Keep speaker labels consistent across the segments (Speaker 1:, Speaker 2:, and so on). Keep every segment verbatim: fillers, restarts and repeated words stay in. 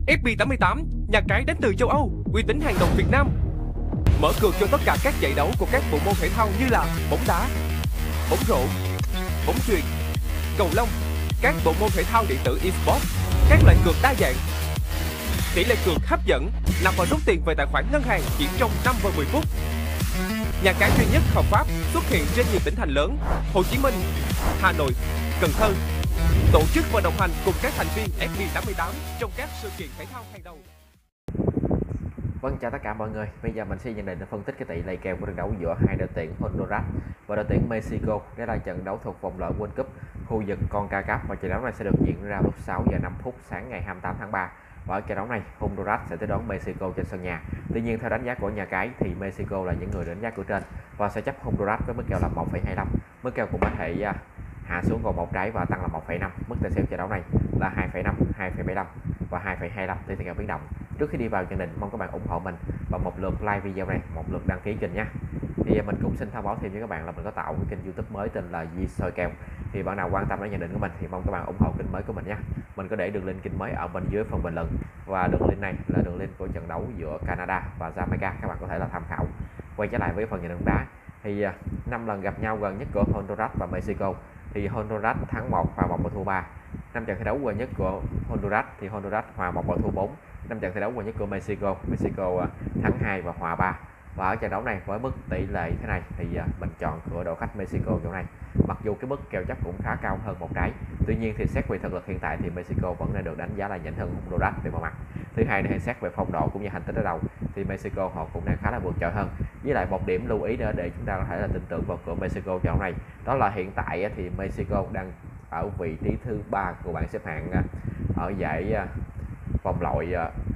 Speaker 1: ép pê tám mươi tám, nhà cái đến từ châu Âu, uy tín hàng đầu Việt Nam. Mở cược cho tất cả các giải đấu của các bộ môn thể thao như là bóng đá, bóng rổ, bóng chuyền, cầu lông, các bộ môn thể thao điện tử eSports, các loại cược đa dạng. Tỷ lệ cược hấp dẫn, nạp và rút tiền về tài khoản ngân hàng chỉ trong năm và mười phút. Nhà cái duy nhất hợp pháp xuất hiện trên nhiều tỉnh thành lớn: Hồ Chí Minh, Hà Nội, Cần Thơ. Tổ chức và đồng hành cùng các thành viên ép pê tám mươi tám trong các sự kiện thể thao hàng đầu.
Speaker 2: Vâng, chào tất cả mọi người. Bây giờ mình sẽ nhận định và phân tích cái tỷ lệ kèo của trận đấu giữa hai đội tuyển Honduras và đội tuyển Mexico. Đây là trận đấu thuộc vòng loại World Cup khu vực CONCACAF và trận đấu này sẽ được diễn ra lúc sáu giờ năm phút sáng ngày hai mươi tám tháng ba. Và ở trận đấu này, Honduras sẽ tới đón Mexico trên sân nhà. Tuy nhiên theo đánh giá của nhà cái thì Mexico là những người đánh giá cửa trên và sẽ chấp Honduras với mức kèo là một phẩy hai lăm. Mức kèo cũng có thể hạ xuống còn một trái và tăng là một phẩy năm. Mức tài xỉu trận đấu này là hai phẩy năm, hai phẩy bảy lăm và hai phẩy hai lăm tùy theo biến động. Trước khi đi vào nhận định, mong các bạn ủng hộ mình bằng một lượt like video này, một lượt đăng ký kênh nha. Thì mình cũng xin thông báo thêm với các bạn là mình có tạo cái kênh YouTube mới tên là Di Soi Kèo. Thì bạn nào quan tâm đến nhận định của mình thì mong các bạn ủng hộ kênh mới của mình nha. Mình có để đường link kênh mới ở bên dưới phần bình luận và đường link này là đường link của trận đấu giữa Canada và Jamaica, các bạn có thể là tham khảo. Quay trở lại với phần nhận định đá thì năm lần gặp nhau gần nhất của Honduras và Mexico thì Honduras thắng một, hòa một và thua ba. Năm trận thi đấu gần nhất của Honduras thì Honduras hòa một và thua bốn. Năm trận thi đấu gần nhất của Mexico, Mexico thắng hai và hòa ba. Và ở trận đấu này với mức tỷ lệ thế này thì mình chọn cửa đội khách Mexico chỗ này. Mặc dù cái mức kèo chấp cũng khá cao hơn một trái, tuy nhiên thì xét về thực lực hiện tại thì Mexico vẫn đang được đánh giá là nhỉnh hơn Honduras về mọi mặt. Thứ hai là xét về phong độ cũng như hành tinh ở đầu thì Mexico họ cũng đang khá là vượt trội hơn. Với lại một điểm lưu ý nữa để chúng ta có thể là tin tưởng vào cửa Mexico trận này, đó là hiện tại thì Mexico đang ở vị trí thứ ba của bảng xếp hạng ở giải vòng loại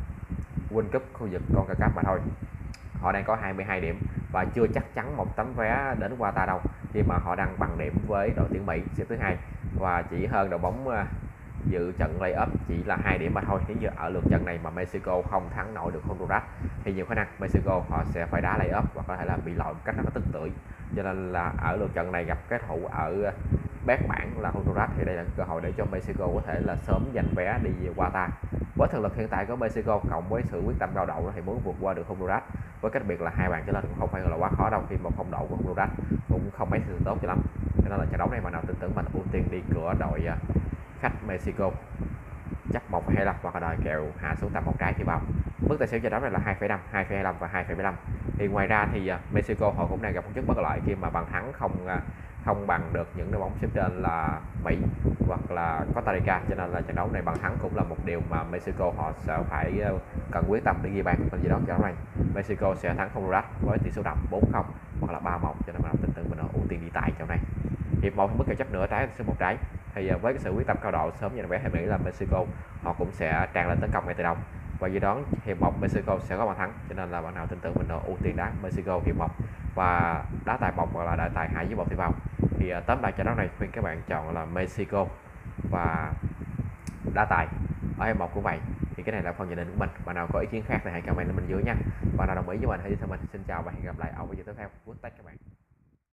Speaker 2: World Cup khu vực CONCACAF mà thôi. Họ đang có hai mươi hai điểm và chưa chắc chắn một tấm vé đến Qatar đâu, khi mà họ đang bằng điểm với đội tuyển Mỹ xếp thứ hai và chỉ hơn đội bóng dự trận play-off chỉ là hai điểm mà thôi. Nếu như ở lượt trận này mà Mexico không thắng nổi được Honduras thì nhiều khả năng Mexico họ sẽ phải đá play-off hoặc có thể là bị loại một cách rất là tức tưởi. Cho nên là ở lượt trận này gặp cái thủ ở bét bảng là Honduras thì đây là cơ hội để cho Mexico có thể là sớm giành vé đi Qatar. Với thực lực hiện tại của Mexico cộng với sự quyết tâm cao độ thì muốn vượt qua được Honduras với cách biệt là hai bàn trở lên cũng không phải là quá khó đâu, khi một phong độ của Honduras cũng không mấy sự tốt cho lắm. Cho nên là trận đấu này mà nào tin tưởng mình ưu tiên đi cửa đội khách Mexico chấp một phẩy hai lăm hoặc là đòi kèo hạ xuống tầm một trái thì vào. Mức tài xỉu trận đấu này là hai phẩy năm, hai phẩy hai lăm và hai phẩy bảy lăm. Thì ngoài ra thì Mexico họ cũng đang gặp một chút bất lợi khi mà bàn thắng không không bằng được những đội bóng xếp trên là Mỹ hoặc là Costa Rica, cho nên là trận đấu này bàn thắng cũng là một điều mà Mexico họ sẽ phải cần quyết tâm để ghi bàn. Còn gì đó trận đấu này Mexico sẽ thắng Honduras với tỷ số đậm bốn không hoặc là ba một, cho nên là tin tưởng mình ưu tiên đi tại trận này. Hiệp một mức kèo chấp nửa trái số một trái thì với cái sự quyết tâm cao độ sớm giành vé thì nghĩ là Mexico họ cũng sẽ tràn lên tấn công ngay từ đầu và dự đoán hiệp một Mexico sẽ có bàn thắng, cho nên là bạn nào tin tưởng mình ưu tiên đá Mexico hiệp một và đá tài bọc hoặc là đá tài hai với một thì vào. Thì uh, tóm lại trận đấu này khuyên các bạn chọn là Mexico và đá tài ở hiệp một cũng vậy. Thì cái này là phần nhận định của mình. Bạn nào có ý kiến khác thì hãy comment lên bên dưới nha. Bạn nào đồng ý với mình hãy đi theo mình. Xin chào và hẹn gặp lại ở video tiếp theo. Good day các bạn.